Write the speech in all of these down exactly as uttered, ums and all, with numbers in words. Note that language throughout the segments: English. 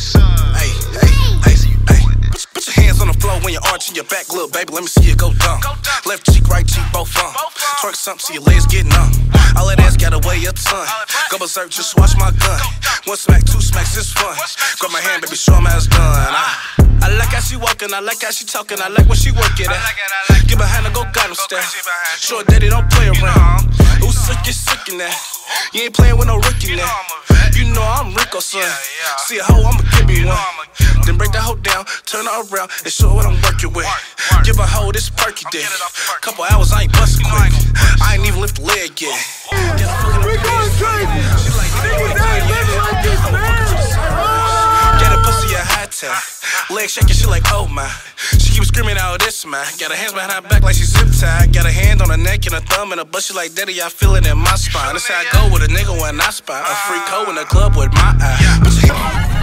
Hey, hey, hey, hey. Put your hands on the floor when you're arching your back, little baby. Let me see you go dumb. Left cheek, right cheek, both on. Twerk something, see your legs get numb. All that ass got away your tongue. Go berserk, just watch my gun. One smack, two smacks, it's fun. Grab my hand, baby, show 'em how it's done. I, I like how she walking, I like how she talking, I like when she work it at. Get behind her, go Gangnam style. Short daddy, don't play around. Who's sick, you sick in that. You ain't playing with no rookie now. You know I'm Rico, son. See a hoe, I'ma give me one. Then break that hoe down, turn her around, and show what I'm working with. Give a hoe this perky dick. Couple hours, I ain't bustin' quick. I ain't even lift the leg yet. We going crazy. Niggas ain't living like this, man. Got a pussy a high tech. Leg shaking, she like, oh my. She keep screaming out this man. Got her hands behind her back like she zip tied. Got a hand on her neck and a thumb and a butt. She like, daddy, I feel it in my spine. That's how I go with a nigga when I spine. A freak hoe in the club with my eye. Put your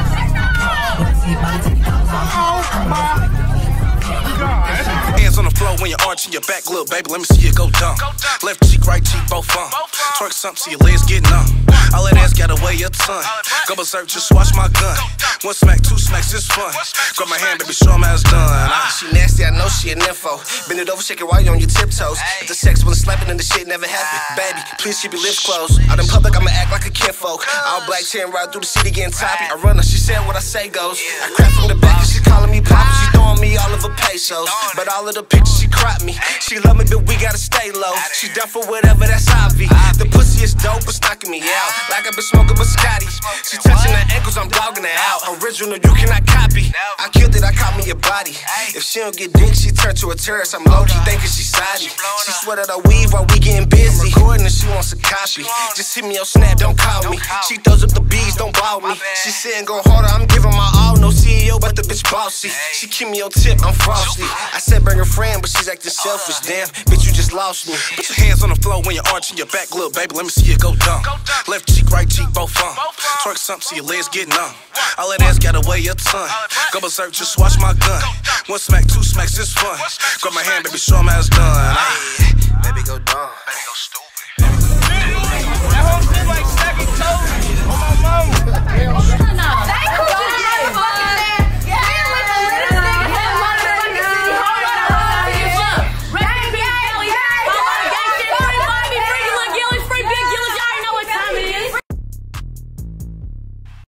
hands on the floor when you're arching your back, little baby. Let me see you go dumb. Left cheek, right cheek, both on. Twerk something, see your legs get numb. All that ass got away your tongue. Go berserk, just watch my gun. One smack, two smacks, it's fun. Grab my hand, baby, show 'em how it's done. I She nasty, I know she an info. Bend it over, shake it while you on your tiptoes. If the sex was slapping and the shit never happened, baby, please keep your lips closed. Out in public, I'ma act like a kinfolk. All black tearing right through the city getting toppy. I run her, she said what I say goes. I crap from the back and she calling me papa. She throwing me all of her pesos, but all of the pictures she cropped me. She love me, but we gotta stay low. She down for whatever, that's obvious. The pussy is dope, it's knocking me out. Like I've been smoking biscotti. She touching her ankles, I'm dogging her out. Original, you cannot copy. I killed it, I caught me a body. If she don't get dick, she turn to a terrorist. I'm low-key thinking she sidey. She sweat out her weave while we getting busy. I'm recording and she wants a copy. Just hit me on Snap, don't call me. She throws up the bees, don't ball me. She saying go harder, I'm giving my all. No C E O, but the bitch bossy. She keep me on tip, I'm frosty. I said bring her friend, but she's acting selfish. Damn, bitch, you just lost me. Put your hands on the floor when you're arching your back, little baby. Let me see you go dumb. Left cheek, right cheek, both on. Twerk something, see your legs get numb. All that ass got away your tongue. Go berserk, just watch my gun. One smack, two smacks, it's fun. Grab my hand, baby, show 'em how it's done. Baby, go dumb.